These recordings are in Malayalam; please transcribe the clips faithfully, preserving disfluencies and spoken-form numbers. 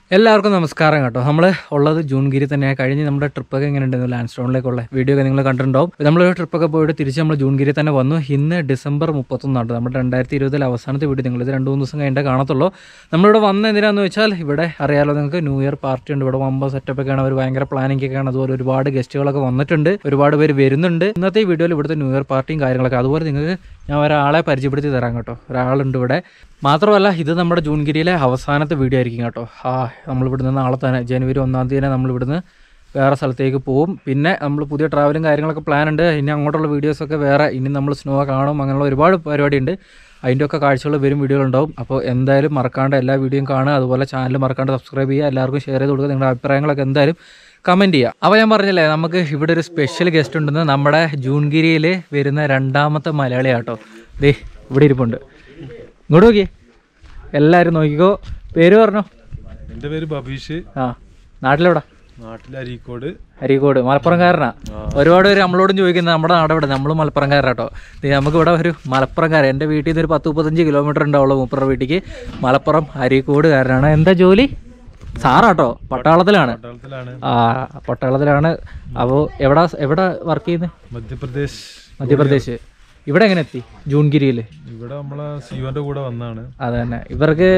എല്ലാവർക്കും നമസ്കാരം കേട്ടോ. നമ്മൾ ഉള്ളത് ജൂൺഗിരി തന്നെയാണ്. കഴിഞ്ഞ് നമ്മുടെ ട്രിപ്പൊക്കെ എങ്ങനെ ഉണ്ടായിരുന്നു, ലാൻഡ് സ്റ്റോണിലേക്കുള്ള വീഡിയോ ഒക്കെ നിങ്ങൾ കണ്ടിട്ടുണ്ടാവും. നമ്മളൊരു ട്രിപ്പൊക്കെ പോയിട്ട് തിരിച്ച് നമ്മൾ ജൂൺഗിരി തന്നെ വന്നു. ഇന്ന് ഡിസംബർ മുപ്പത്തൊന്നാണ് നമ്മുടെ രണ്ടായിരത്തി ഇരുപതിൽ അവസാനത്തെ വീഡിയോ. നിങ്ങൾ ഇത് രണ്ട് മൂന്ന് ദിവസം കഴിഞ്ഞിട്ട് കാണത്തുള്ളൂ. നമ്മളിവിടെ വന്ന എന്തിനാന്ന് വെച്ചാൽ ഇവിടെ അറിയാലോ നിങ്ങൾക്ക് ന്യൂ ഇയർ പാർട്ടി ഉണ്ട്. ഇവിടെ വമ്പ സെറ്റപ്പൊക്കെയാണ്, അവർ ഭയങ്കര പ്ലാനിംഗ് ഒക്കെയാണ്. അതുപോലെ ഒരുപാട് ഗസ്റ്റുകളൊക്കെ വന്നിട്ടുണ്ട്, ഒരുപാട് പേര് വരുന്നുണ്ട്. ഇന്നത്തെ ഈ വീഡിയോയിൽ ഇവിടുത്തെ ന്യൂ ഇയർ പാർട്ടിയും കാര്യങ്ങളൊക്കെ. അതുപോലെ നിങ്ങൾക്ക് ഞാൻ ഒരാളെ പരിചയപ്പെടുത്തി തരാം കേട്ടോ. ഒരാളുണ്ട് ഇവിടെ. മാത്രമല്ല ഇത് നമ്മുടെ ജൂൺഗിരിയിലെ അവസാനത്തെ വീഡിയോ ആയിരിക്കും കേട്ടോ. ആ നമ്മളിവിടുന്ന് നാളെ തന്നെ ജനുവരി ഒന്നാം തീയതി തന്നെ നമ്മളിവിടുന്ന് വേറെ സ്ഥലത്തേക്ക് പോവും. പിന്നെ നമ്മൾ പുതിയ ട്രാവലും കാര്യങ്ങളൊക്കെ പ്ലാൻ ഉണ്ട്. ഇനി അങ്ങോട്ടുള്ള വീഡിയോസൊക്കെ വേറെ, ഇനി നമ്മൾ സ്നോ കാണും, അങ്ങനെയുള്ള ഒരുപാട് പരിപാടിയുണ്ട്. അതിൻ്റെയൊക്കെ കാഴ്ചകൾ വരും, വീഡിയോകളുണ്ടാവും. അപ്പോൾ എന്തായാലും മറക്കാണ്ട് എല്ലാ വീഡിയോയും കാണുക. അതുപോലെ ചാനൽ മറക്കാണ്ട് സബ്സ്ക്രൈബ് ചെയ്യുക, എല്ലാവർക്കും ഷെയർ ചെയ്ത് കൊടുക്കുക. നിങ്ങളുടെ അഭിപ്രായങ്ങളൊക്കെ എന്തായാലും കമൻറ്റ് ചെയ്യുക. അപ്പോൾ ഞാൻ പറഞ്ഞില്ലേ, നമുക്ക് ഇവിടെ ഒരു സ്പെഷ്യൽ ഗസ്റ്റ് ഉണ്ടെന്ന്. നമ്മുടെ ജൂൺഗിരിയിൽ വരുന്ന രണ്ടാമത്തെ മലയാളിയാട്ടോ. ദേ ഇവിടെ ഇരിപ്പുണ്ട്. ഇങ്ങോട്ട് നോക്കിയേ, എല്ലാവരും നോക്കിക്കോ. പേര് പറഞ്ഞോ. എൻ്റെ പേര് ബബീഷ്. ആ, നാട്ടിലെവിടെ? നാട്ടിൽ അരീക്കോട്. അരീക്കോട് മലപ്പുറംകാരനാ. ഒരുപാട് പേര് നമ്മളോടും ചോദിക്കുന്നത് നമ്മുടെ നാട് ഇവിടെ. നമ്മൾ മലപ്പുറംകാരാട്ടോ. നമുക്ക് ഇവിടെ ഒരു മലപ്പുറംകാരൻ, എൻ്റെ വീട്ടിൽ നിന്ന് ഒരു പത്ത് മുപ്പത്തഞ്ച് കിലോമീറ്റർ ഉണ്ടാവുള്ളൂ മൂപ്പറുടെ വീട്ടിലേക്ക്. മലപ്പുറം അരീക്കോടുകാരനാണ്. എന്താ ജോലി? സാറാട്ടോ, പട്ടാളത്തിലാണ്. ആ പട്ടാളത്തിലാണ്. അപ്പോൾ എവിടെ എവിടെ വർക്ക് ചെയ്യുന്നത്? മധ്യപ്രദേശ്. മധ്യപ്രദേശ്. ഇവിടെ എങ്ങനെ എത്തി ജൂൺഗിരിയിൽ? ഇവിടെ നമ്മളെ സിയോന്റെ കൂടെ വന്നാണ്. അത് തന്നെ. ഇവർക്ക്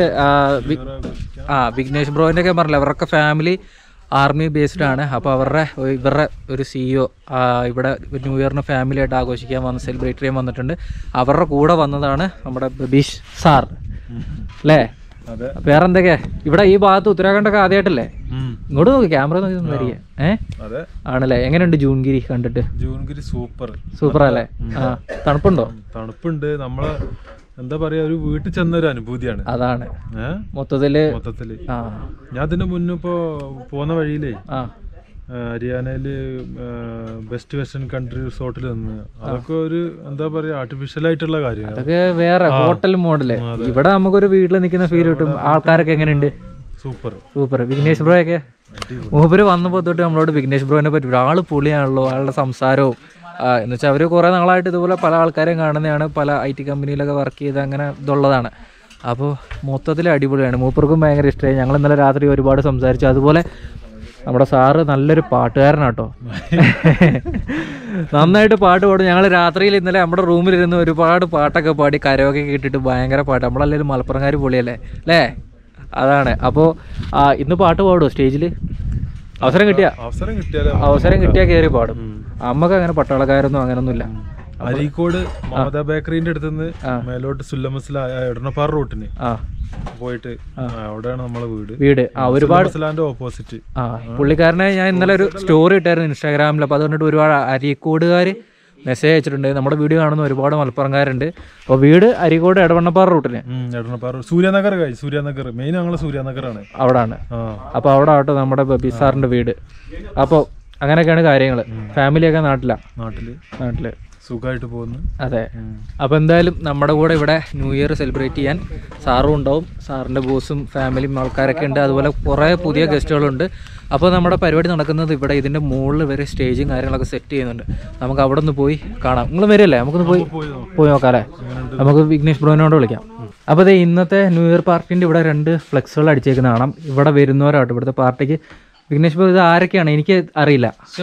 ആ വിഘ്നേഷ് ബ്രോൻ്റെ ഒക്കെ പറഞ്ഞില്ല, അവരൊക്കെ ഫാമിലി ആർമി ബേസ്ഡ് ആണ്. അപ്പോൾ അവരുടെ ഇവരുടെ ഒരു സിഇഒ ഇവിടെ ന്യൂ ഇയറിന് ഫാമിലി ആയിട്ട് ആഘോഷിക്കാൻ വന്ന് സെലിബ്രേറ്റ് ചെയ്യാൻ വന്നിട്ടുണ്ട്. അവരുടെ കൂടെ വന്നതാണ് നമ്മുടെ ബബീഷ് സാർ അല്ലേ? വേറെ എന്തൊക്കെയാ ഇവിടെ ഈ ഭാഗത്ത് ഉത്തരാഖണ്ഡൊക്കെ ആദ്യമായിട്ടല്ലേ? ഇങ്ങോട്ട് നോക്കി, ക്യാമറ നോക്കി സംസാരിക്കുക. ഏഹ് ആണല്ലേ? എങ്ങനെയുണ്ട് ജൂൺഗിരി കണ്ടിട്ട്? ജൂൺഗിരി സൂപ്പർ സൂപ്പർ അല്ലേ? ആ തണുപ്പുണ്ടോ? തണുപ്പുണ്ട്. നമ്മള് എന്താ പറയാ, ഒരു വീട്ടിൽ ചെന്നൊരു അനുഭൂതിയാണ്. അതാണ് മൊത്തത്തില് മൊത്തത്തില് ഞാൻ അതിന്റെ മുന്നേ ഇപ്പോ പോകുന്ന വഴിയിലേ ഹരിയാനയില് ബെസ്റ്റ് വെസ്റ്റേൺ കൺട്രി റിസോർട്ടിൽ നിന്ന്, അതൊക്കെ ഒരു എന്താ പറയാ ആർട്ടിഫിഷ്യൽ ആയിട്ടുള്ള കാര്യം. അതൊക്കെ വേറെ ഹോട്ടൽ മോഡല്. ഇവിടെ നമുക്കൊരു വീട്ടിൽ നിൽക്കുന്ന ഫീൽ കിട്ടും. ആൾക്കാരൊക്കെ എങ്ങനെയുണ്ട്? Super super. വിഘ്നേഷ് ബ്രോ ഒക്കെ മൂപ്പര് വന്നപ്പോൾ തൊട്ട് നമ്മളോട് വിഘ്നേഷ് ബ്രോനെ പറ്റി ഒരാള് പൊളിയാണല്ലോ, ആളുടെ സംസാരവും എന്ന് വെച്ചാൽ അവർ കുറേ നാളായിട്ട് ഇതുപോലെ പല ആൾക്കാരെയും കാണുന്നതാണ്, പല ഐ ടി കമ്പനിയിലൊക്കെ വർക്ക് ചെയ്ത് അങ്ങനെ ഇതുള്ളതാണ്. അപ്പോൾ മൊത്തത്തിൽ അടിപൊളിയാണ്. മൂപ്പർക്കും ഭയങ്കര ഇഷ്ടമായി. ഞങ്ങൾ ഇന്നലെ രാത്രി ഒരുപാട് സംസാരിച്ചു. അതുപോലെ നമ്മുടെ സാറ് നല്ലൊരു പാട്ടുകാരനാട്ടോ, നന്നായിട്ട് പാട്ട് പാടും. ഞങ്ങൾ രാത്രിയിൽ ഇന്നലെ നമ്മുടെ റൂമിലിരുന്ന് ഒരുപാട് പാട്ടൊക്കെ പാടി കരോക്കെ കേട്ടിട്ട് ഭയങ്കര പാട്ട്. നമ്മളെല്ലാവരും മലപ്പുറംകാർ പൊളിയല്ലേ അല്ലേ? അതാണ്. അപ്പോൾ ഇന്ന് പാട്ട് പാടുമോ സ്റ്റേജിൽ? അവസരം കിട്ടിയ അവസരം കിട്ടിയാൽ അവസരം കിട്ടിയാൽ കയറി പാടും. അമ്മക്ക് അങ്ങനെ പട്ടാളക്കാരൊന്നും അങ്ങനൊന്നും ഇല്ല. അരീക്കോട് മമത ബേക്കറിന്റെ അടുത്തുനിന്ന് മേലോട്ട് സുല്ലമസിലായ എടനപ്പാറ റൂട്ടിന് പോയിട്ട് അവിടെയാണ് നമ്മളെ വീട്. വീട് ഒരുപാട് ഓപ്പോസിറ്റ്. ആ പുള്ളിക്കാരനെ ഞാൻ ഇന്നലെ ഒരു സ്റ്റോറി ഇട്ടായിരുന്നു ഇൻസ്റ്റാഗ്രാമിൽ. അപ്പോൾ അത് കണ്ടിട്ട് ഒരുപാട് അരീക്കോടുകാർ മെസ്സേജ് അയച്ചിട്ടുണ്ട്. നമ്മുടെ വീഡിയോ കാണുന്ന ഒരുപാട് മലപ്പുറംകാരുണ്ട്. അപ്പോൾ വീട് അരീക്കോട് എടവണ്ണപ്പാറ റൂട്ടിന്. എടവണ്ണപ്പാറ സൂര്യനഗർ കഴി സൂര്യനഗർ മെയിൻ ഞങ്ങൾ സൂര്യനഗറാണ്, അവിടാണ്. അപ്പോൾ അവിടെ ആട്ടോ നമ്മുടെ ബബി സാറിന്റെ വീട്. അപ്പോൾ അങ്ങനെയൊക്കെയാണ് കാര്യങ്ങൾ. ഫാമിലിയൊക്കെ നാട്ടിലാ? നാട്ടില് നാട്ടില് സുഖമായിട്ട് പോകുന്നു. അതെ. അപ്പോൾ എന്തായാലും നമ്മുടെ കൂടെ ഇവിടെ ന്യൂ ഇയർ സെലിബ്രേറ്റ് ചെയ്യാൻ സാറും ഉണ്ടാവും. സാറിൻ്റെ ബോസും ഫാമിലിയും ആൾക്കാരൊക്കെ ഉണ്ട്. അതുപോലെ കുറേ പുതിയ ഗസ്റ്റുകളുണ്ട്. അപ്പോൾ നമ്മുടെ പരിപാടി നടക്കുന്നത് ഇവിടെ ഇതിൻ്റെ മുകളിൽ വരെ സ്റ്റേജും കാര്യങ്ങളൊക്കെ സെറ്റ് ചെയ്യുന്നുണ്ട്. നമുക്ക് അവിടെ നിന്ന് പോയി കാണാം. നിങ്ങൾ വരില്ലേ? നമുക്കൊന്ന് പോയി പോയി നോക്കാം അല്ലേ? നമുക്ക് വിഘ്നേഷ് ബ്രോനോട് വിളിക്കാം. അപ്പോൾ അതെ, ഇന്നത്തെ ന്യൂ ഇയർ പാർട്ടിൻ്റെ ഇവിടെ രണ്ട് ഫ്ലെക്സുകൾ അടിച്ചേക്കുന്ന കാണാം. ഇവിടെ വരുന്നവരാട്ടോ ഇവിടുത്തെ പാർട്ടിക്ക്. വിഘ്നേഷ് ബ്രോ, ഇത് ആരൊക്കെയാണ്? എനിക്ക് അറിയില്ല. സോ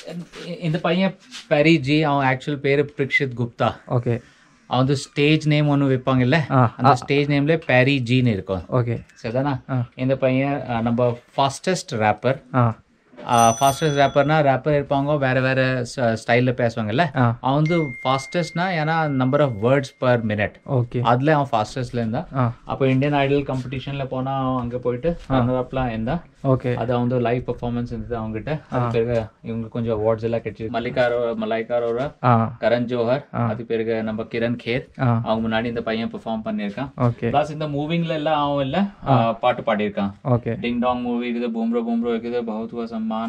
இந்த பையன் பெரி ஜி, அவன் ஆக்சுவல் பேரு பிரிக்ஷித் குப்தா. ஓகே. அவன் ஸ்டேஜ் நேம் ஒன்று வைப்பாங்கல்ல, அந்த ஸ்டேஜ் நேம்ல பெரி ஜின்னு இருக்கும். ஓகே சரிதானா? இந்த பையன் நம்ம ஃபாஸ்டஸ்ட் ரேப்பர். ஃபாஸ்டஸ்ட் ரேப்பர்னா ரேப்பர் இருப்பாங்க வேற வேற ஸ்டைல்ல பேசுவாங்கல்ல, அவன் வந்து ஃபாஸ்டஸ்ட்னா ஏன்னா number of words per minute. Okay. அதுல அவன் ஃபாஸ்டஸ்ட்ல இருந்தா. அப்போ இந்தியன் ஐடல் காம்படிஷன்ல போனா அவன் அங்க போயிட்டு ரன்னர்அப்லாம் இருந்தா. ஓகே. அது அவன் லைவ் பெர்ஃபார்மன்ஸ் இருந்தது அவங்ககிட்ட. அது பிறகு இவங்க கொஞ்சம் அவார்ட்ஸ் எல்லாம் கிடைச்சது. மல்லிகாரோட மலாய்காரோட கரண் ஜோஹர், அது பிறகு நம்ம கிரண் கேர், அவங்க முன்னாடி இந்த பையன் பெர்ஃபார்ம் பண்ணிருக்கான். பிளஸ் இந்த மூவிங்ல எல்லாம் அவன் இல்ல பாட்டு பாடியிருக்கான். ஓகே. டிங் டாங் மூவி இருக்குது, பூம்ரோ பூம்ரோ இருக்குது, பஹுத் ஹுவா சம்மான்,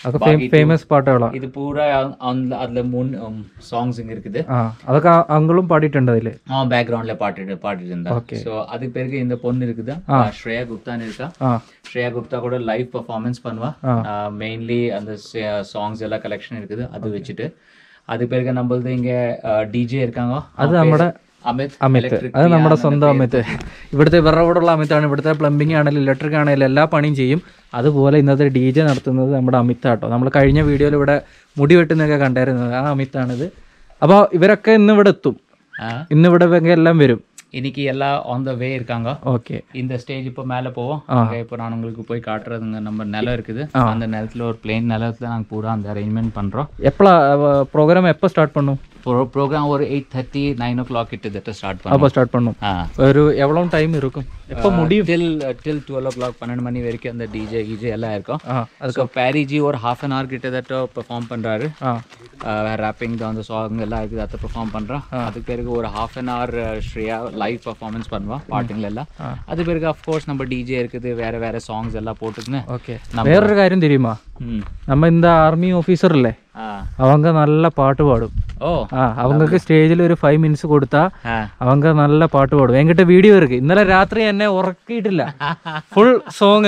ഫേമസ് പാട്ടുകളാ ഇത് പൂര. അതിലെ മൂന്ന് സോങ്സ് ഇங்க இருக்குது. അതൊക്കെ അങ്ങളും പാടിയിട്ടുണ്ട് അതില്. ആ ബാക്ക്ഗ്രൗண்ட்ல பாடிட்டு பாடிட்டு இருந்தா. சோ அதுக்கு பிறகு இந்த பொண்ணு இருக்குது ஸ்ரேயா குப்தான்னு இருக்கா. ஸ்ரேயா குப்தா கூட லைவ் பெர்ஃபார்மன்ஸ் பண்ணுவா. மெயின்லி அந்த சாங்ஸ் எல்லாம் கலெக்ஷன் இருக்குது, அது வச்சுட்டு. அது பிறகு நம்மளது இங்க டிஜே இருக்காங்க. அது நம்மட അമിത് അമിത് അത് നമ്മുടെ സ്വന്തം അമിത്. ഇവിടുത്തെ വിറവോടുള്ള അമിതാണ്. ഇവിടുത്തെ പ്ലംബിംഗ് ആണെങ്കിലും ഇലക്ട്രിക് ആണെങ്കിലും എല്ലാ പണിയും ചെയ്യും. അതുപോലെ ഇന്നത്തെ ഡി ജെ നടത്തുന്നത് നമ്മുടെ അമിതാട്ടോ. നമ്മൾ കഴിഞ്ഞ വീഡിയോയിൽ ഇവിടെ മുടി വെട്ടുന്നതൊക്കെ കണ്ടായിരുന്നത് ആ അമിതാണിത്. അപ്പോൾ ഇവരൊക്കെ ഇന്ന് ഇവിടെ എത്തും. ഇന്ന് ഇവിടെ എല്ലാം വരും. இன்னைக்கு எல்லாம் ஆன் த வே இருக்காங்க. ஓகே. இந்த ஸ்டேஜ் இப்போ மேலே போவோம். அங்கே இப்போ நான் உங்களுக்கு போய் காட்டுறதுங்க. நம்ம நிலம் இருக்குது, அந்த நிலத்தில் ஒரு பிளேன் நிலத்தில் நாங்கள் பூரா அந்த அரேஞ்ச்மெண்ட் பண்ணுறோம். எப்போ ப்ரோக்ராம் எப்போ ஸ்டார்ட் பண்ணும்? ப்ரோக்ராம் ஒரு eight thirty nine o'clock கிட்ட ஸ்டார்ட் பண்ணும். அப்போ ஸ்டார்ட் பண்ணும். ஒரு எவ்வளோ டைம் இருக்கும்? எப்போ முடியும்? டில் டில் டுவெல் ஓ கிளாக் பன்னெண்டு மணி வரைக்கும் அந்த டிஜே கிஜே எல்லாம் இருக்கும். அதுக்கு பேரிஜி ஒரு ஹாஃப் அன் ஹவர் கிட்டத்தட்ட பெர்ஃபார்ம் பண்ணுறாரு. ரேப்பிங் தான் அந்த சாங் எல்லாம் இருக்குது, அதை பெர்ஃபார்ம் பண்ணுறான். அதுக்கு பிறகு ஒரு half an hour Shreya live performance பண்ணுவான் பாட்டுங்கள எல்லாம். அது பிறகு அஃப்கோர்ஸ் நம்ம டிஜே இருக்குது, வேற வேற சாங்ஸ் எல்லாம் போட்டுக்குன்னு. ஓகே. வேறொரு കാര്യം தெரியுமா? நம்ம இந்த ஆர்மி ஆஃபீஸர் இல்ல, அவங்க நல்ல பாட்டு பாடும். ஓ அவங்களுக்கு സ്റ്റേജിൽ ഒരു ഫൈവ് മിനിറ്റ്സ് കൊടുത്താ அவங்க നല്ല പാട്ട് പാടും. എങ്കിട്ട് വീഡിയോ ഇருக்கு. ഇന്നലെ രാത്രി എന്നെ ഉറക്കിയിട്ടില്ല. ഫുൾ സോങ്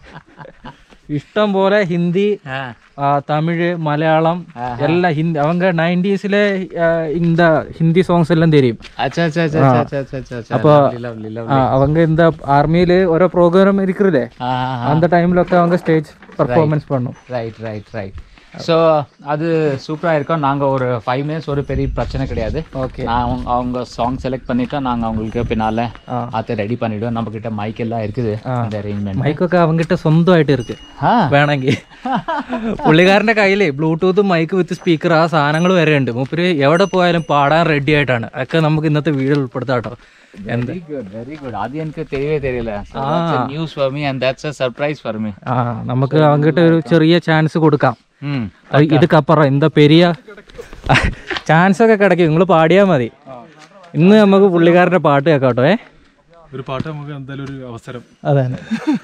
ഇഷ്ടം പോലെ ഹിന്ദി, തമിഴ്, മലയാളം എല്ലാം ഹിന്ദി. அவங்க നയൻറ്റീസിലെ இந்த ഹിന്ദി സോങ്സ് എല്ലാം തരും. അപ്പൊ அவங்க இந்த ஆர்மியில ഓരോ പ്രോഗ്രാം ഇരിക്കുறதே, அந்த டைம்லൊക്കെ அவங்க ஸ்டேஜ் பெர்ஃபார்மன்ஸ் பண்ணும். Right right right. ஸோ அது சூப்பராக இருக்கும். நாங்கள் ஒரு ஃபைவ் மினிட்ஸ் ஒரு பெரிய பிரச்சனை கிடையாது. ஓகே. நான் அவங்க அவங்க சாங் செலக்ட் பண்ணிட்டா நாங்கள் அவங்களுக்கு பின்னால் அதை ரெடி பண்ணிவிடுவோம். நம்மக்கிட்ட மைக் எல்லாம் இருக்குது, இந்த அரேஞ்ச்மெண்ட். മൈക്കൊക്കെ അവங்கிட்ட സ്വന്തമായിട്ട് ഇருக்கு വേണമെങ്കിൽ. പുള്ളിക്കാരൻ്റെ കയ്യിൽ ബ്ലൂടൂത്ത് മൈക്ക് വിത്ത് സ്പീക്കർ ആ സാധനങ്ങൾ വരെ ഉണ്ട്. മൂപ്പര് എവിടെ പോയാലും പാടാൻ റെഡി ആയിട്ടാണ്. അതൊക്കെ നമുക്ക് ഇന്നത്തെ വീഡിയോ ഉൾപ്പെടുത്താം കേട്ടോ. Very good very good. അത് എനിക്ക് തെരിയേ തെരിയില്ല. News for me and that's a surprise for me. ആ നമുക്ക് അവங்கிட்ட ഒരു ചെറിയ ചാൻസ് കൊടുക്കാം. ഇതുക്കപ്പുറം എന്താ പെരിയ ചാൻസ് ഒക്കെ കിടക്കും. നിങ്ങൾ പാടിയാൽ മതി. ഇന്ന് നമുക്ക് പുള്ളിക്കാരൻ്റെ പാട്ട് കേൾക്കാം കേട്ടോ. ഏ ഒരു പാട്ട് നമുക്ക് എന്തായാലും ഒരു അവസരം. അതാണ്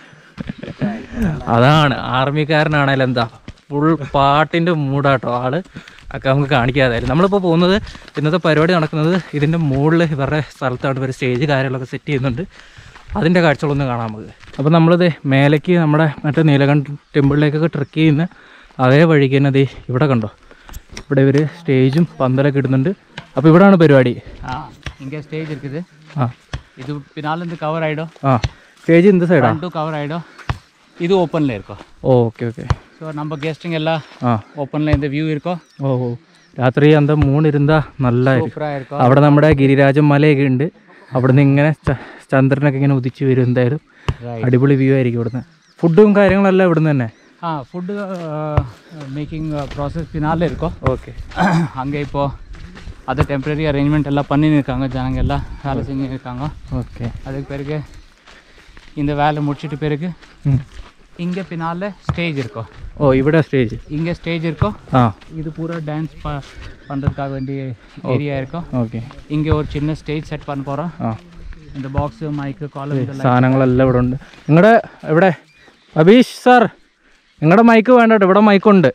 അതാണ് ആർമിക്കാരനാണേലും എന്താ ഫുൾ പാട്ടിൻ്റെ മൂടാട്ടോ ആള്. ഒക്കെ നമുക്ക് കാണിക്കാതായിരുന്നു. നമ്മളിപ്പോൾ പോകുന്നത് ഇന്നത്തെ പരിപാടി നടക്കുന്നത് ഇതിൻ്റെ മുകളിൽ ഇവരുടെ സ്ഥലത്താണ്. ഇവർ സ്റ്റേജ് കാര്യങ്ങളൊക്കെ സെറ്റ് ചെയ്യുന്നുണ്ട്. അതിൻ്റെ കാഴ്ചകളൊന്നും കാണാം നമുക്ക്. അപ്പോൾ നമ്മളിത് മേലേക്ക് നമ്മുടെ മറ്റേ നീലകണ്ഠ ടെമ്പിളിലേക്കൊക്കെ ട്രെക്ക് ചെയ്യുന്ന അതേ വഴിക്ക് തന്നെ ദേ ഇവിടെ കണ്ടോ, ഇവിടെ ഇവർ സ്റ്റേജും പന്തലൊക്കെ ഇടുന്നുണ്ട്. അപ്പോൾ ഇവിടെയാണ് പരിപാടി. ആ ഇങ്ങനെ സ്റ്റേജ് இருக்குது. ആ ഇത് പിന്നാലെ കവർ ആയിടോ. ആ സ്റ്റേജ് இந்த സൈഡാ കവർ ആയിടോ. ഇത് ഓപ്പണിൽ இருக்கும். Okay okay. ஸோ நம்ம கெஸ்ட்டுங்க எல்லாம் ஓப்பனில் இந்த வியூ இருக்கும். ഓ ഓ രാത്രി എന്താ മൂണിരുന്നാ നല്ലതായിരിക്കും. അവിടെ നമ്മുടെ ഗിരിരാജൻ മലയൊക്കെ ഉണ്ട്. അവിടെ നിന്ന് ഇങ്ങനെ ചന്ദ്രനൊക്കെ ഇങ്ങനെ ഉദിച്ച് വരും. എന്തായാലും അടിപൊളി വ്യൂ ആയിരിക്കും ഇവിടുന്ന്. ഫുഡും കാര്യങ്ങളെല്ലാം ഇവിടുന്ന് തന്നെ. ஆ ஃபுட்டு மேக்கிங் ப்ராசஸ் பின்னாலே இருக்கும். ஓகே. அங்கே இப்போது அதை டெம்பரரி அரேஞ்ச்மெண்ட் எல்லாம் பண்ணின்னு இருக்காங்க. ஜனங்க எல்லாம் வேலை செஞ்சு இருக்காங்க. ஓகே. அதுக்கு பிறகு இந்த வேலை முடிச்சிட்டு பிறகு இங்கே பின்னால் ஸ்டேஜ் இருக்கும். ஓ ഇവിടെ സ്റ്റേജ് இங்கே ஸ்டேஜ் இருக்கும். ஆ இது பூரா டான்ஸ் ப பண்ணுறதுக்காக வேண்டிய ஏரியா இருக்கும். ஓகே. இங்கே ஒரு சின்ன ஸ்டேஜ் செட் பண்ண போகிறோம். ആ இந்த பாக்ஸு மைக்கு காலம் സാധനങ്ങളെല്ലാം ഇവിടെ ഉണ്ട്. നിങ്ങളുടെ ഇവിടെ അബീഷ് സാർ, നിങ്ങളുടെ മൈക്ക് വേണ്ട, ഇവിടെ മൈക്കുണ്ട്.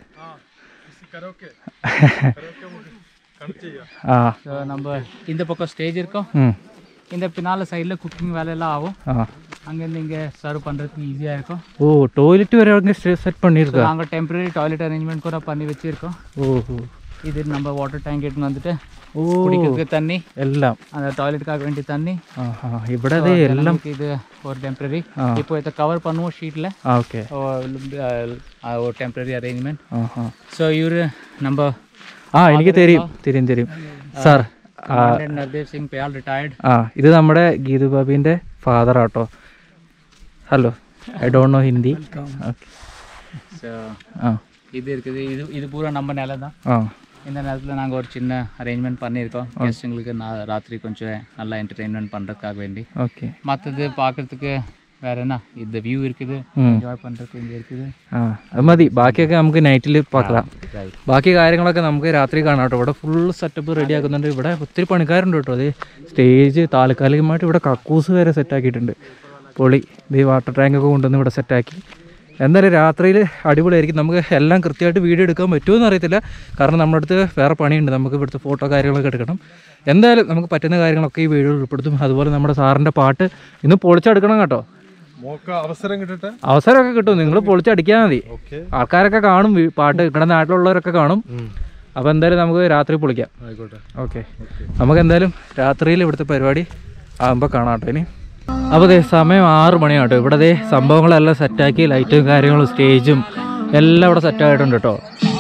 ആ நம்ம இந்த பக்கம் ஸ்டேஜ் இருக்கும். இந்த பின்னால் சைடில் குக்கிங் வேலையெல்லாம் ஆகும். அங்கேருந்து இங்கே சர்வ் பண்ணுறதுக்கு ஈஸியாக இருக்கும். ஓ டாய்லெட் வேறு அங்கே செட் பண்ணியிருக்கோம். நாங்கள் டெம்பரரி டாய்லெட் அரேஞ்ச்மெண்ட் கூட பண்ணி வச்சுருக்கோம். ஓஹோ. இது நம்ம வாட்டர் டேங்க் எடுத்துன்னு வந்துட்டு குடிக்கிறதுக்கு தண்ணி எல்லாம் அந்த டாய்லெட்டுக்காக வேண்டிய தண்ணி ഇവിടെ എല്ലാം இது ஒரு டெம்பரரி. இப்போ இதை கவர் பண்ணுவோம் ஷீட்டில். ஓகே. ஒரு டெம்பரரி அரேஞ்ச்மெண்ட். ஸோ இவர் நம்ம ആ എനിക്ക് തരും തരും തരും സാർ. നർദേവ് സിംഗ് പയാൽ റിട്ടയർഡ്. ആ ഇത് നമ്മുടെ ഗീതു ബാബിൻ്റെ ഫാദർ ആട്ടോ. Hello, I don't know Hindi. Okay. So ആ இது இருக்குது. இது இது பூரா நம்ம நிலம் தான். ஆ இந்த நேரத்தில் நாங்கள் ஒரு சின்ன அரேஞ்ச்மெண்ட் பண்ணியிருக்கோம் கெஸ்ட்டுங்களுக்கு. நான் ராத்திரி கொஞ்சம் நல்லா என்டர்டெயின்மெண்ட் பண்ணுறதுக்காக வேண்டி. ஓகே. மற்றது பார்க்குறதுக்கு வேறு என்ன, இந்த வியூ இருக்குது, എൻജോയ് பண்ணுறதுக்கு ഇங்கே இருக்குது. ആ അത് മതി. ബാക്കിയൊക്കെ നമുക്ക് നൈറ്റിൽ പാക്കാം. ബാക്കി കാര്യങ്ങളൊക്കെ നമുക്ക് രാത്രി കാണാം കേട്ടോ. ഇവിടെ ഫുൾ സെറ്റപ്പ് റെഡി ആക്കുന്നുണ്ട്. ഇവിടെ ഒത്തിരി പണിക്കാരുണ്ട് കേട്ടോ. അത് സ്റ്റേജ് താൽക്കാലികമായിട്ട് ഇവിടെ കക്കൂസ് വരെ സെറ്റാക്കിയിട്ടുണ്ട്. പൊളി. ഇത് വാട്ടർ ടാങ്കൊക്കെ കൊണ്ടുവന്ന് ഇവിടെ സെറ്റാക്കി. എന്തായാലും രാത്രിയിൽ അടിപൊളിയായിരിക്കും. നമുക്ക് എല്ലാം കൃത്യമായിട്ട് വീഡിയോ എടുക്കാൻ പറ്റുമെന്ന് അറിയത്തില്ല, കാരണം നമ്മുടെ അടുത്ത് വേറെ പണിയുണ്ട്. നമുക്ക് ഇവിടുത്തെ ഫോട്ടോ കാര്യങ്ങളൊക്കെ എടുക്കണം. എന്തായാലും നമുക്ക് പറ്റുന്ന കാര്യങ്ങളൊക്കെ ഈ വീഡിയോയിൽ ഉൾപ്പെടുത്തും. അതുപോലെ നമ്മുടെ സാറിൻ്റെ പാട്ട് ഇന്ന് പൊളിച്ചെടുക്കണം കേട്ടോ. അവസരം കിട്ടട്ടെ. അവസരമൊക്കെ കിട്ടും. നിങ്ങൾ പൊളിച്ചടിക്കാൻ മതി. ആൾക്കാരൊക്കെ കാണും പാട്ട്. ഇവിടെ നാട്ടിലുള്ളവരൊക്കെ കാണും. അപ്പോൾ എന്തായാലും നമുക്ക് രാത്രി പൊളിക്കാം. ആയിക്കോട്ടെ. ഓക്കെ, നമുക്ക് എന്തായാലും രാത്രിയിൽ ഇവിടുത്തെ പരിപാടി ആകുമ്പോൾ കാണാം കേട്ടോ. ഇനി അപ്പോൾ ദേ സമയം ആറ് മണിയാട്ടോ. ഇവിടെ ദേ സംഭവങ്ങളെല്ലാം സെറ്റാക്കി, ലൈറ്റും കാര്യങ്ങളും സ്റ്റേജും എല്ലാം ഇവിടെ സെറ്റായിട്ടുണ്ട് കേട്ടോ.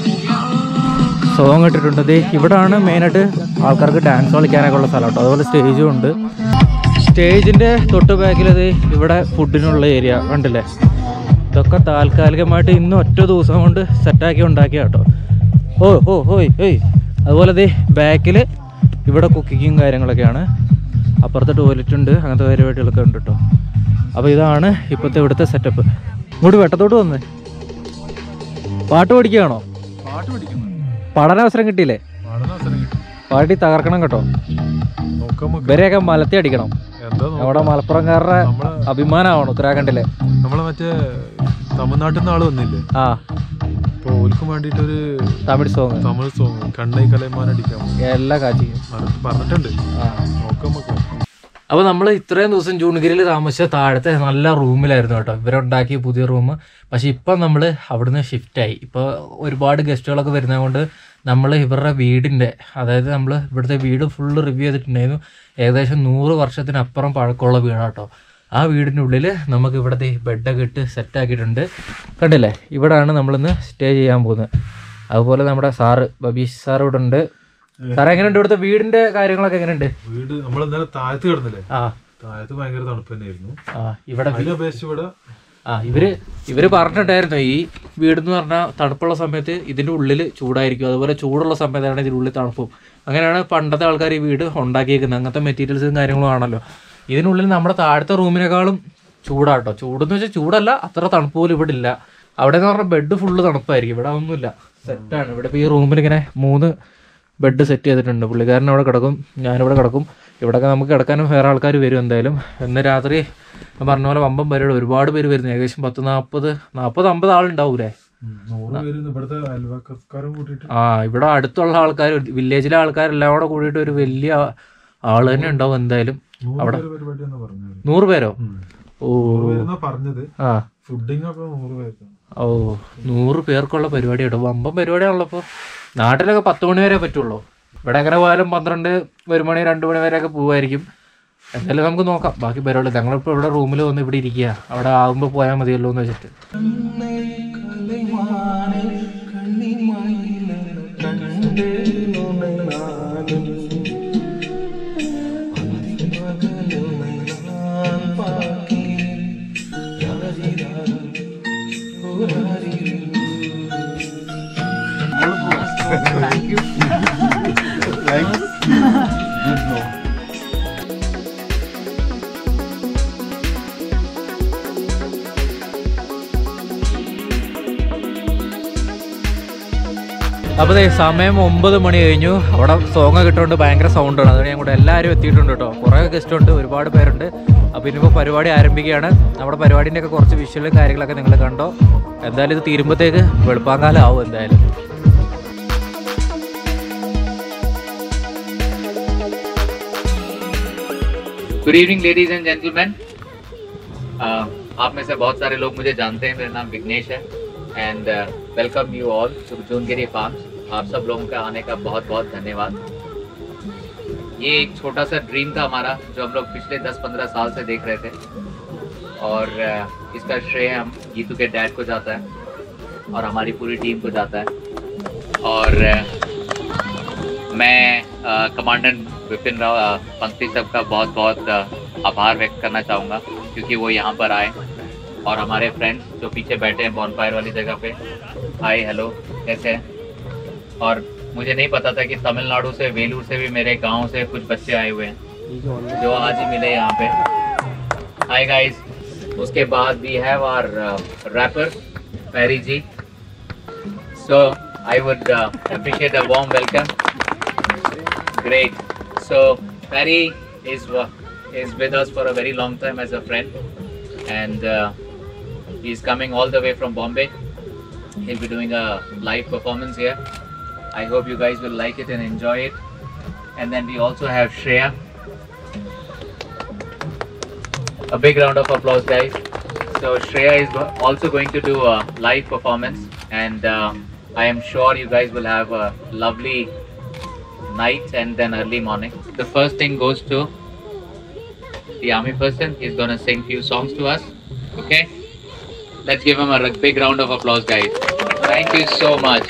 സോങ് ഇട്ടിട്ടുണ്ട്. ദേ ഇവിടാണ് മെയിനായിട്ട് ആൾക്കാർക്ക് ഡാൻസ് കളിക്കാനൊക്കെ ഉള്ള സ്ഥലം കേട്ടോ. അതുപോലെ സ്റ്റേജും ഉണ്ട്. സ്റ്റേജിൻ്റെ തൊട്ട് ബാക്കിൽ ദേ ഇവിടെ ഫുഡിനുള്ള ഏരിയ കണ്ടില്ലേ. ഇതൊക്കെ താൽക്കാലികമായിട്ട് ഇന്ന് ഒറ്റ ദിവസം കൊണ്ട് സെറ്റാക്കി ഉണ്ടാക്കിയ കേട്ടോ. ഓ ഓ ഓയ് ഓയ് അതുപോലെ ദേ ബാക്കിൽ ഇവിടെ കുക്കിങ്ങും കാര്യങ്ങളൊക്കെയാണ്. അപ്പുറത്ത് ടോയ്ലറ്റ് ഉണ്ട്, അങ്ങനത്തെ പരിപാടികളൊക്കെ ഉണ്ട് കേട്ടോ. അപ്പോൾ ഇതാണ് ഇപ്പോഴത്തെ ഇവിടുത്തെ സെറ്റപ്പ്. ഇങ്ങോട്ട് വെട്ടത്തോട്ട് വന്ന് പാട്ട് പഠിക്കുകയാണോ? പാട്ട് പഠിക്കുന്നു. പഠനാവസരം കിട്ടിയില്ലേ? പാട്ടി തകർക്കണം കേട്ടോ. ഇവരെയൊക്കെ മലത്തി അടിക്കണം. നമ്മുടെ മലപ്പുറംകാരുടെ അഭിമാനമാണ് ഉത്തരാഖണ്ഡിലെ. നമ്മളെ മറ്റേ തമിഴ്നാട്ടിൽ നിന്ന് ആള് വന്നില്ലേ? ആ, അപ്പോൾ ഓൽക്കും വേണ്ടിയിട്ടൊരു തമിഴ് സോങ് തമിഴ് സോങ് കണ്ണൈ കലൈമാൻ അടിക്കാം എല്ലാ കാച്ചിക്കും പറഞ്ഞിട്ടുണ്ട്. നോക്കാം നമുക്ക്. അപ്പോൾ നമ്മൾ ഇത്രയും ദിവസം ജൂൺഗിരിയിൽ താമസിച്ച താഴത്തെ നല്ല റൂമിലായിരുന്നു കേട്ടോ. ഇവരുണ്ടാക്കിയ പുതിയ റൂം. പക്ഷേ ഇപ്പം നമ്മൾ അവിടുന്ന് ഷിഫ്റ്റായി. ഇപ്പോൾ ഒരുപാട് ഗസ്റ്റുകളൊക്കെ വരുന്നത് കൊണ്ട് നമ്മൾ ഇവരുടെ വീടിൻ്റെ, അതായത് നമ്മൾ ഇവിടുത്തെ വീട് ഫുള്ള് റിവ്യൂ ചെയ്തിട്ടുണ്ടായിരുന്നു. ഏകദേശം നൂറ് വർഷത്തിനപ്പുറം പഴക്കമുള്ള വീടാണ് കേട്ടോ. ആ വീടിൻ്റെ ഉള്ളിൽ നമുക്ക് ഇവിടുത്തെ ബെഡൊക്കെ ഇട്ട് സെറ്റാക്കിയിട്ടുണ്ട്. കണ്ടില്ലേ, ഇവിടെയാണ് നമ്മളിന്ന് സ്റ്റേ ചെയ്യാൻ പോകുന്നത്. അതുപോലെ നമ്മുടെ സാറ് ബബീഷ് സാർ ഇവിടെ ഉണ്ട്. സാറേ എങ്ങനെയുണ്ട് ഇവിടുത്തെ വീടിന്റെ കാര്യങ്ങളൊക്കെ എങ്ങനെയുണ്ട്? വീട് നമ്മൾ ഇന്നലെ താഴത്ത് കിടന്നില്ലേ? ആ, താഴത്ത് ഭയങ്കര തണുപ്പ് തന്നെയായിരുന്നു. ആ, ഇവിടെ ഇവിടെ ആ ഇവര് ഇവര് പറഞ്ഞിട്ടായിരുന്നു ഈ വീടെന്ന് പറഞ്ഞാൽ തണുപ്പുള്ള സമയത്ത് ഇതിന്റെ ഉള്ളിൽ ചൂടായിരിക്കും, അതുപോലെ ചൂടുള്ള സമയത്താണ് ഇതിൻ്റെ ഉള്ളിൽ തണുപ്പും. അങ്ങനെയാണ് പണ്ടത്തെ ആൾക്കാർ ഈ വീട് ഉണ്ടാക്കിയേക്കുന്നത്. അങ്ങനത്തെ മെറ്റീരിയൽസും കാര്യങ്ങളും ആണല്ലോ. ഇതിനുള്ളിൽ നമ്മുടെ താഴത്തെ റൂമിനേക്കാളും ചൂടാട്ടോ. ചൂടെന്ന് വെച്ചാൽ ചൂടല്ല, അത്ര തണുപ്പ് പോലും ഇവിടെ ഇല്ല. അവിടെ എന്ന് പറഞ്ഞാൽ ബെഡ് ഫുള്ള് തണുപ്പായിരിക്കും. ഇവിടെ ഒന്നുമില്ല, സെറ്റാണ്. ഇവിടെ ഇപ്പോൾ ഈ റൂമിൽ ഇങ്ങനെ മൂന്ന് ബെഡ് സെറ്റ് ചെയ്തിട്ടുണ്ട്. പുള്ളിക്കാരൻ അവിടെ കിടക്കും, ഞാനിവിടെ കിടക്കും. ഇവിടെയൊക്കെ നമുക്ക് കിടക്കാനും വേറെ ആൾക്കാർ വരും എന്തായാലും. ഇന്ന് രാത്രി പറഞ്ഞ പോലെ വമ്പം പരിപാടി, ഒരുപാട് പേര് വരുന്നു. ഏകദേശം പത്ത് നാൽപ്പത് നാൽപ്പത് അമ്പത് ആളുണ്ടാവൂലേ? ആ, ഇവിടെ അടുത്തുള്ള ആൾക്കാർ, വില്ലേജിലെ ആൾക്കാരെല്ലാം കൂടെ കൂടിയിട്ട് ഒരു വലിയ ആള് തന്നെ ഉണ്ടാവും എന്തായാലും. അവിടെ നൂറ് പേരോ? ഓ പറഞ്ഞത്. ആ, ഓ നൂറ് പേർക്കുള്ള പരിപാടി കേട്ടോ. വമ്പം പരിപാടിയാണല്ലോ. ഇപ്പോൾ നാട്ടിലൊക്കെ പത്ത് മണി വരെ പറ്റുള്ളൂ. ഇവിടെ എങ്ങനെ പോയാലും പന്ത്രണ്ട് ഒരു മണി രണ്ട് മണി വരെയൊക്കെ പോവായിരിക്കും. എന്തായാലും നമുക്ക് നോക്കാം ബാക്കി പരിപാടി. ഞങ്ങളിപ്പോൾ ഇവിടെ റൂമിൽ വന്ന് ഇവിടെ ഇരിക്കുക, അവിടെ ആകുമ്പോൾ പോയാൽ മതിയല്ലോ എന്ന് വെച്ചിട്ട്. Thank you. Thanks. Good no. അപ്പോൾ സമയം ഒമ്പത് മണി കഴിഞ്ഞു. അവിടെ സോങ് കിട്ടുകൊണ്ട് ഭയങ്കര സൗണ്ടാണ്. അതുകൊണ്ട് ഞാൻ കൂടെ എല്ലാവരും എത്തിയിട്ടുണ്ട് കേട്ടോ. കുറേ ഗസ്റ്റ് ഉണ്ട്, ഒരുപാട് പേരുണ്ട്. അപ്പോൾ ഇനിയിപ്പോൾ പരിപാടി ആരംഭിക്കുകയാണ്. നമ്മുടെ പരിപാടിൻ്റെ ഒക്കെ കുറച്ച് വിഷ്വലും കാര്യങ്ങളൊക്കെ നിങ്ങൾ കണ്ടോ. എന്തായാലും ഇത് തീരുമ്പോഴത്തേക്ക് വെളുപ്പാങ്കാലം ആവും എന്തായാലും. Good evening ladies and gentleman. आप में से बहुत सारे लोग मुझे जानते हैं. मेरा नाम विघ्नेश है and welcome you all to Jungiri farms. आप सब लोगों का आने का बहुत बहुत धन्यवाद. ये एक छोटा सा ड्रीम था हमारा, जो हम लोग पिछले दस पंद्रह साल से देख रहे थे, और uh, इसका श्रेय हम गीतू के डैड को जाता है और हमारी पूरी टीम को जाता है. और uh, मैं कमांडेंट विपिन राव पंक्ति साहब का बहुत बहुत आभार व्यक्त करना चाहूँगा, क्योंकि वो यहाँ पर आए. और हमारे फ्रेंड्स जो पीछे बैठे हैं बॉनफायर वाली जगह पे, हाय हेलो कैसे हैं. और मुझे नहीं पता था कि तमिलनाडु से, वेलूर से भी मेरे गांव से कुछ बच्चे आए हुए हैं, जो आज ही मिले यहाँ पे. Hi guys. उसके बाद we have our rapper Perry ji. So I would appreciate a warm welcome. Great. So Perry is uh, is with us for a very long time as a friend, and uh, he's coming all the way from Bombay. He'll be doing a live performance here. I hope you guys will like it and enjoy it. And then we also have Shreya. A big round of applause, guys. So Shreya is also going to do a live performance, and uh, I am sure you guys will have a lovely night and then early morning. The first thing goes to the army person. He's gonna sing few songs to us. Okay? Let's give him a big round of applause, guys. Thank you so much.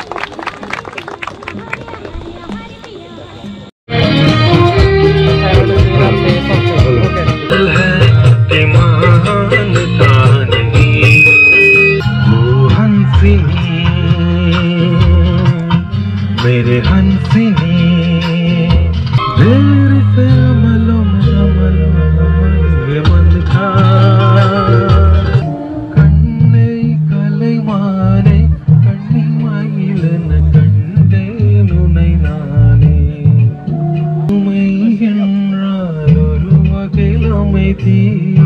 मेरे हंसनी देर से अमलों में अमलों में मन का कन्ने कले माने कन्नी माइलन कंडे नुनै नाने मैं என்றாலொரு வகையிலமை தீ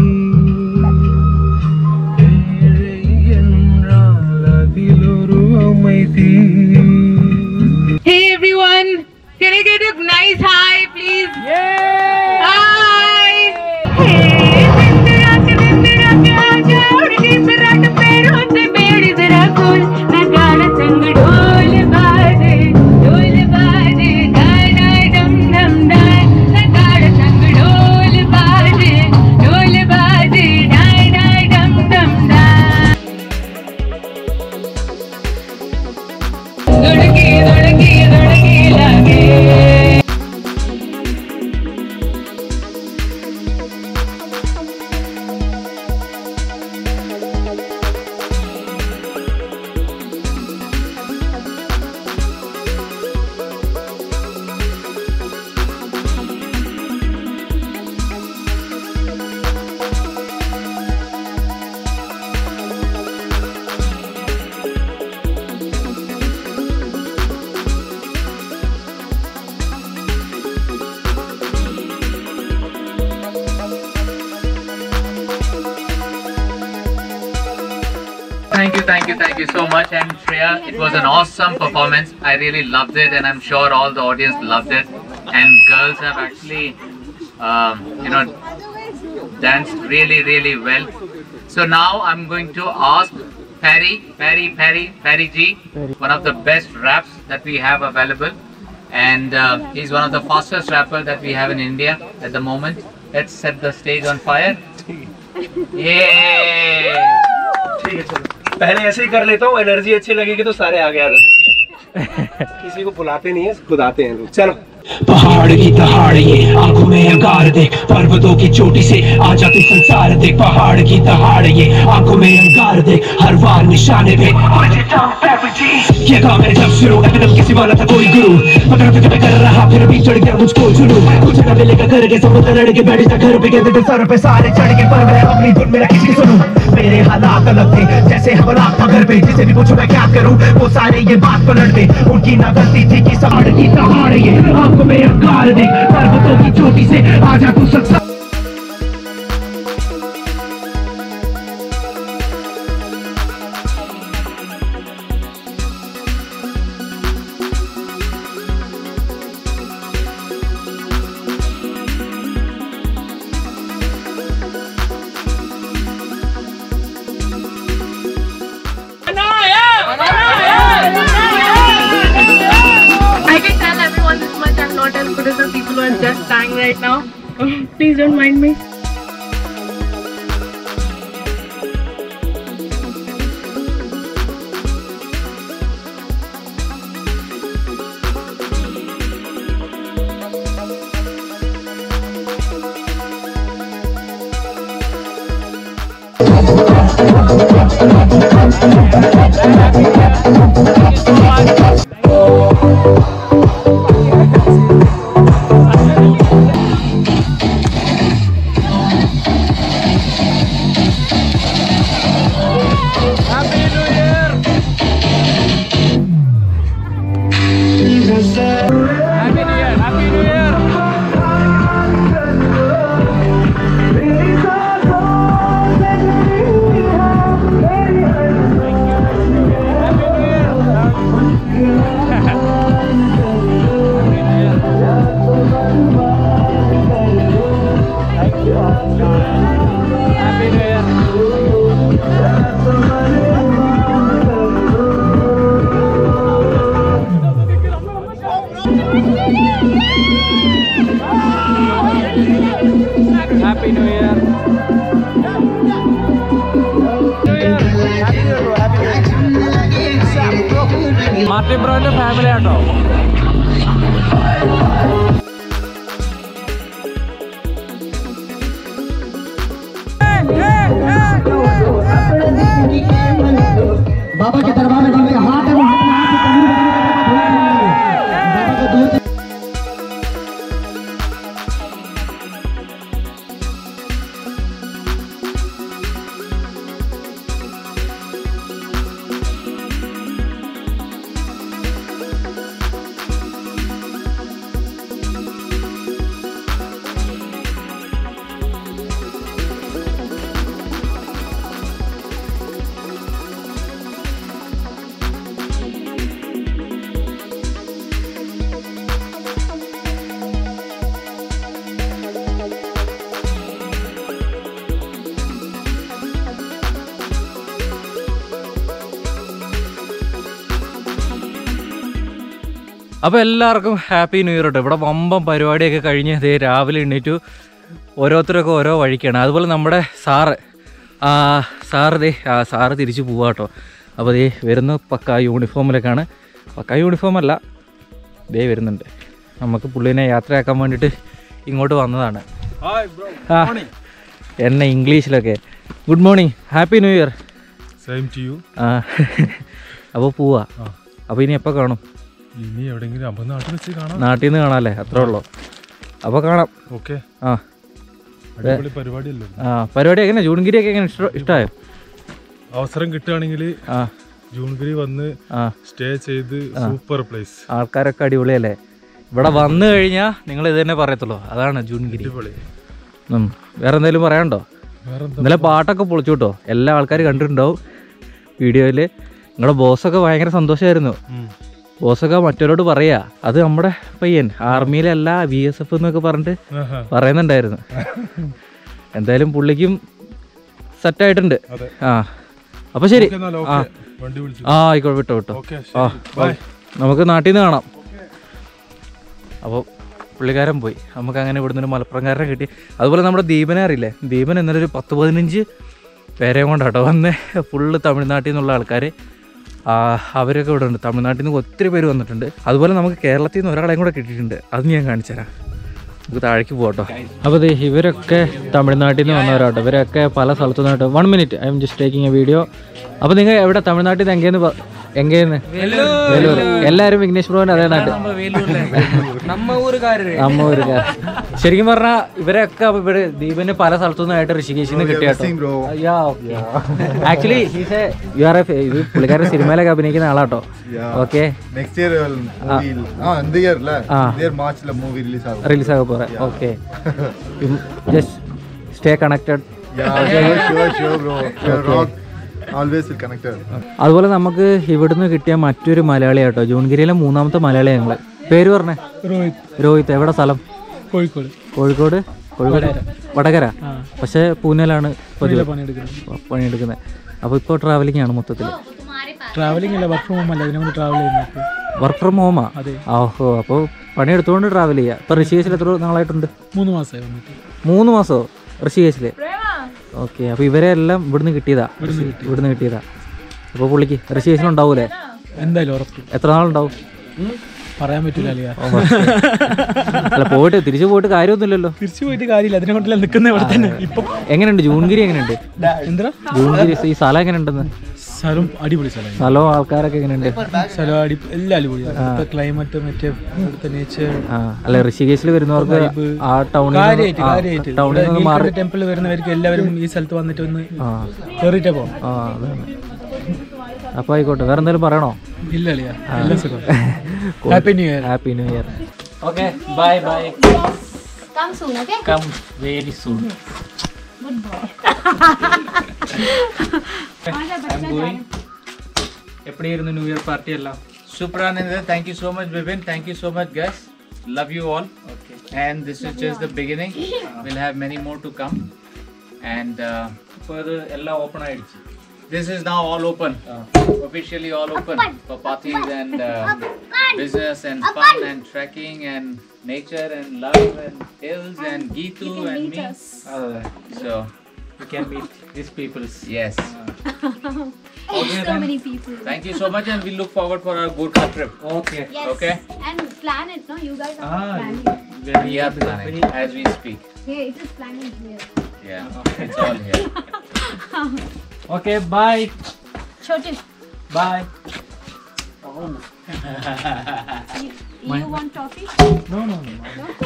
ஏழை என்றால் அதிலொரு அமைதி. Hey everyone, can I get a nice hi please? Yeah! Hi! Hey, Vindra ke Vindra ke aaja udke sarat पैरों से मेरी जरा खोल ना गाना संग ढोल बाजे ढोल बाजे गाना डम डम डाय ना गाना संग ढोल बाजे ढोल बाजे डाय डाय डम डम डाय धड़के धड़के धड़के लगे. Thank you, thank you, thank you so much. And Shreya, it was an awesome performance. I really loved it, and I'm sure all the audience loved it. And girls have actually, um, you know, danced really, really well. So now I'm going to ask Perry, Perry, Perry, Perry G, one of the best raps that we have available. And uh, he's one of the fastest rappers that we have in India at the moment. Let's set the stage on fire. Yeah! ठीक है चलो पहले ऐसे ही कर लेता हूँ एनर्जी अच्छी लगेगी तो सारे आगे आ जाते किसी को बुलाते नहीं है खुद आते हैं लोग. चलो पहाड़ की दहाड़ ये आंखों में अंगार देख पर्वतों की चोटी से आ जा तू संसार देख पहाड़ की दहाड़ ये आंखों में अंगार देख हर वार निशाने पे ये काम है जब शुरू एकदम किसी वाला था कोई गुरु मगर तुझे मैं कर रहा फिर भी चढ़ गया मुझको जुनू कुछ ना मिलेगा करके समुद्र लड़ के बैठ जा घर पे कहते थे सर पे सारे चढ़ के पर मैं अपनी धुन में किसी सुनूं मेरे हालात अलग थे जैसे हमारा घर पे जिसे भी पूछो मैं क्या करूं वो सारे ये बात पलट दे उनकी ना गलती थी कि पहाड़ की दहाड़ ये आंखों में अंगार देख पर्वतों की चोटी से आजा तू संसार. I can tell everyone this much I'm not as good as the people who are just sang right now. Please don't mind me. Martin ബ്രോന്റെ ഫാമിലി ആട്ടോ. बाबा के दरबार में हाथ हाथ അപ്പോൾ എല്ലാവർക്കും ഹാപ്പി ന്യൂ ഇയർ കേട്ടോ. ഇവിടെ വമ്പം പരിപാടിയൊക്കെ കഴിഞ്ഞ് ഇതേ രാവിലെ എണ്ണീറ്റു ഓരോരുത്തരൊക്കെ ഓരോ വഴിക്കാണ്. അതുപോലെ നമ്മുടെ സാറ് സാറ് ദേ സാറ് തിരിച്ചു പോവാ കേട്ടോ. അപ്പോൾ ദേ വരുന്ന പക്ക യൂണിഫോമിലൊക്കെയാണ്. പക്ക യൂണിഫോമല്ല, ദേ വരുന്നുണ്ട്. നമുക്ക് പുള്ളിനെ യാത്രയാക്കാൻ വേണ്ടിയിട്ട് ഇങ്ങോട്ട് വന്നതാണ്. ആ എന്നെ ഇംഗ്ലീഷിലൊക്കെ good morning, happy new year. Same to you. ആ അപ്പോൾ പോവാ. അപ്പോൾ ഇനി എപ്പോൾ കാണും? ഇനി എവിടെയെങ്കിലും അപ്പൊ നാട്ടിൽ വെച്ച് കാണാം. നാട്ടിൽ നിന്ന് കാണാമല്ലേ, അത്രേ ഉള്ളൂ. അപ്പോൾ കാണാം. ഓക്കെ. ആ അടിപൊളി പരിപാടിയല്ലേ. ആ പരിപാടി എങ്ങനെ? ജൂൺഗിരിയൊക്കെ എങ്ങനെ ഇഷ്ട ഇഷ്ടമായോ? അവസരം കിട്ടുകയാണെങ്കിൽ ആ ജൂൺഗിരി വന്ന് സ്റ്റേ ചെയ്ത് സൂപ്പർ പ്ലേസ്. ആൾക്കാരൊക്കെ അടിപൊളിയല്ലേ. ഇവിടെ വന്നു കഴിഞ്ഞാൽ നിങ്ങൾ ഇത് തന്നെ പറയത്തുള്ളൂ, അതാണ് ജൂൺഗിരി. വേറെ എന്തെങ്കിലും പറയാനുണ്ടോ? ഇന്നലെ പാട്ടൊക്കെ പൊളിച്ചു കേട്ടോ. എല്ലാ ആൾക്കാരും കണ്ടിട്ടുണ്ടാവും വീഡിയോയിൽ. നിങ്ങളുടെ ബോസൊക്കെ ഭയങ്കര സന്തോഷമായിരുന്നു. ബോസൊക്കെ മറ്റവരോട് പറയാ അത് നമ്മുടെ പയ്യൻ ആർമിയിലല്ല ബി എസ് എഫ് എന്നൊക്കെ പറഞ്ഞിട്ട് പറയുന്നുണ്ടായിരുന്നു. എന്തായാലും പുള്ളിക്കും സെറ്റായിട്ടുണ്ട്. ആ അപ്പോൾ ശരി. ആ ആ ആയിക്കോട്ടെ, വിട്ടോ വിട്ടോ. ആ നമുക്ക് നാട്ടിൽ നിന്ന് കാണാം. അപ്പോൾ പുള്ളിക്കാരൻ പോയി. നമുക്ക് അങ്ങനെ ഇവിടുന്ന് ഒരു മലപ്പുറംകാരനെ കിട്ടി. അതുപോലെ നമ്മുടെ ദീപനെ അറിയില്ലേ? ദീപൻ ഇന്നലെ ഒരു പത്ത് പതിനഞ്ച് പേരെയും കൊണ്ടാട്ടോ വന്ന്. ഫുള്ള് തമിഴ്നാട്ടിൽ നിന്നുള്ള ആൾക്കാർ അവരൊക്കെ ഇവിടെ ഉണ്ട്. തമിഴ്നാട്ടിൽ നിന്ന് ഒത്തിരി പേര് വന്നിട്ടുണ്ട്. അതുപോലെ നമുക്ക് കേരളത്തിൽ നിന്ന് ഒരാളെയും കൂടെ കിട്ടിയിട്ടുണ്ട്. അത് ഞാൻ കാണിച്ചു തരാം. നമുക്ക് താഴേക്ക് പോകട്ടോ. അപ്പോൾ ദേ ഇവരൊക്കെ തമിഴ്നാട്ടിൽ നിന്ന് വന്നവരാട്ടോ. ഇവരൊക്കെ പല സ്ഥലത്തു നിന്നായിട്ട്. One minute, I'm just taking a video. അപ്പോൾ നിങ്ങൾ എവിടെ തമിഴ്നാട്ടിൽ നിന്ന് എങ്കേന്ന് എങ്കേന്ന് വേലൂർ. എല്ലാവരും വിഘ്നേഷ് ബ്രോന് അതേ നാട്ട്, നമ്മ ഊരുകാർ. ശരിക്കും പറഞ്ഞാൽ ഇവരൊക്കെ ഇവിടെ ദീപന് പല സ്ഥലത്തു നിന്നായിട്ട് ഋഷികേശിൽ നിന്ന് കിട്ടിയാട്ടോ. ആക്ച്വലി യു ആർ എ ഇത് പുള്ളിക്കാരൻ സിനിമയിലൊക്കെ അഭിനയിക്കുന്ന ആളാട്ടോ. ഓക്കെ, റിലീസ് ആകാൻ പോറ. Okay, just stay connected. അതുപോലെ നമുക്ക് ഇവിടുന്ന് കിട്ടിയ മറ്റൊരു മലയാളി ആട്ടോ. ജൂൺഗിരിയിലെ മൂന്നാമത്തെ മലയാളി ഞങ്ങള്. പേര് പറഞ്ഞേ? രോഹിത്. രോഹിത് എവിടെ സ്ഥലം? കോഴിക്കോട്. കോഴിക്കോട് കോഴിക്കോട് വടകര. പക്ഷെ പൂനെയിലാണ് പണിയെടുക്കുന്നത്. അപ്പോൾ ഇപ്പോൾ ട്രാവലിംഗ് ആണ് മൊത്തത്തിൽ. ട്രാവലിംഗ് അല്ല, വർക്ക് ഫ്രം ഹോം അല്ല, ഇതിനെ ട്രാവൽ ചെയ്യുന്നത്. വർക്ക് ഫ്രം ഹോമാ? ഓഹോ, അപ്പോൾ പണിയെടുത്തുകൊണ്ട് ട്രാവൽ ചെയ്യുക. ഇപ്പോൾ ഋഷികേശിൽ എത്ര നാളായിട്ടുണ്ട്? മൂന്ന് മാസമായി വന്നിട്ട്. മൂന്ന് മാസമോ ഋഷികേശിൽ? ഓക്കെ, അപ്പോൾ ഇവരെ എല്ലാം ഇവിടുന്ന് കിട്ടിയതാ. ഇവിടുന്ന് കിട്ടിയതാ. അപ്പോൾ പുള്ളിക്ക് ഋഷികേശിലുണ്ടാവൂലേ? എന്തായാലും ഉറപ്പ്. എത്ര നാളുണ്ടാവും? പറയാൻ പറ്റില്ല. അല്ല, പോയിട്ട് തിരിച്ചു പോയിട്ട് കാര്യമൊന്നുമില്ലല്ലോ. തിരിച്ചു പോയിട്ട് കാര്യമില്ല, അതിനെ കൊണ്ടല്ല നിൽക്കുന്നത് ഇവിടെ തന്നെ. ഇപ്പം എങ്ങനെയുണ്ട് ജൂൺഗിരി? എങ്ങനെയുണ്ട് എന്താ ജൂൺഗിരി ഈ സ്ഥലം എങ്ങനെയുണ്ടെന്ന്? സ്ഥലം അടിപൊളി സ്ഥലം. സ്ഥലവും ആൾക്കാരൊക്കെ എങ്ങനെയുണ്ട്? സ്ഥലം അടി എല്ലാം അടിപൊളിയാണ്. ക്ലൈമറ്റ് മറ്റേ ഇവിടുത്തെ നേച്ചർ. അല്ല, ഋഷികേശിൽ വരുന്നവർക്ക് ആ ടൗണിൽ ടൗണിൽ നിന്ന് മാറി ടെമ്പിൾ വരുന്നവർക്ക് എല്ലാവരും ഈ സ്ഥലത്ത് വന്നിട്ട് ഒന്ന് കയറിയിട്ടേ പോകാം. ആ അതാണ്. അപ്പോൾ ആയിക്കോട്ടെ, വേറെ എന്തെങ്കിലും പറയണോ? ഇല്ല ഇല്ല, എല്ലാം സുഖം. Happy new year. Happy new year. Okay, bye bye. Come soon, okay? Come very soon. Good boy. I'm going. எப்படி இருந்த நியூ இயர் பார்ட்டி எல்லாம்? Super Anand, thank you so much, Vivin. Thank you so much, guys. Love you all. Okay. And this is just the beginning. We'll have many more to come. And uh, ഇപ്പോൾ ഇത് എല്ലാം ഓപ്പൺ ആയിടുச்சு. this is now all open. Uh. Officially all open for parties and uh, business and fun and trekking and nature and love and hills and Geetu and me. So we can meet these peoples. Yes. Okay, So then. many people. Thank you so much, and we look forward for our Gurkha trip. Okay. Yes. Okay. And plan it, no? You guys are Ah, planning. We are planning as we speak. Hey, it is planning here. Yeah, it's all here. Okay, bye. Chote, Bye. you, you want toffee? No, no, no.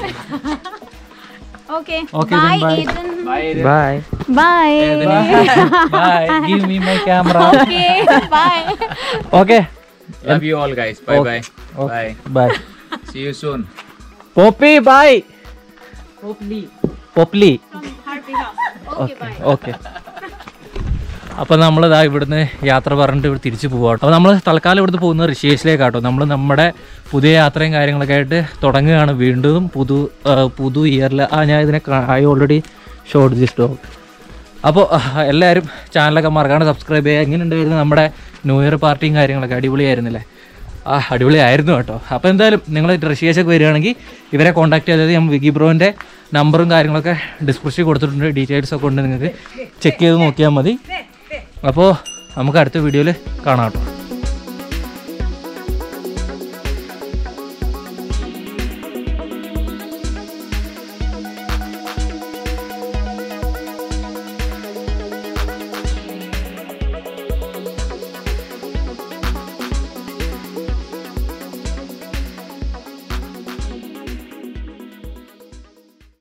Okay. Okay, bye, then bye. Ethan. Bye. Eden. Bye. Bye. Bye. Give me my camera. Okay. Bye. Okay. Love you all, guys. Bye Okay. bye. Okay. Bye. Bye. See you soon. Poppy, bye. Popli. Popli. From her behalf. Okay, bye. Okay അപ്പോൾ നമ്മളിതാ ഇവിടുന്ന് യാത്ര പറഞ്ഞിട്ട് ഇവിടെ തിരിച്ചു പോകാം. അപ്പോൾ നമ്മൾ തൽക്കാലം ഇവിടുന്ന് പോകുന്നത് ഋഷികേശിലേക്കാട്ടോ. നമ്മൾ നമ്മുടെ പുതിയ യാത്രയും കാര്യങ്ങളൊക്കെ ആയിട്ട് തുടങ്ങുകയാണ് വീണ്ടും പുതു പുതു ഇയറിൽ. ആ ഞാൻ ഇതിനെ I already short this dog. അപ്പോൾ എല്ലാവരും ചാനലൊക്കെ മറക്കാണ്ട് സബ്സ്ക്രൈബ് ചെയ്യുക. എങ്ങനെയുണ്ടായിരുന്നു നമ്മുടെ ന്യൂ ഇയർ പാർട്ടിയും കാര്യങ്ങളൊക്കെ? അടിപൊളിയായിരുന്നില്ലേ? ആ അടിപൊളിയായിരുന്നു കേട്ടോ. അപ്പോൾ എന്തായാലും നിങ്ങൾ ഋഷികേശൊക്കെ വരികയാണെങ്കിൽ ഇവരെ കോൺടാക്ട് ചെയ്തത് ഞാൻ വിഗി ബ്രോൻ്റെ നമ്പറും കാര്യങ്ങളൊക്കെ ഡിസ്ക്രിപ്ഷനിൽ കൊടുത്തിട്ടുണ്ട്. ഡീറ്റെയിൽസൊക്കെ ഉണ്ട്, നിങ്ങൾക്ക് ചെക്ക് ചെയ്ത് നോക്കിയാൽ മതി. അപ്പോൾ നമുക്ക് അടുത്ത വീഡിയോയിൽ കാണാം കേട്ടോ.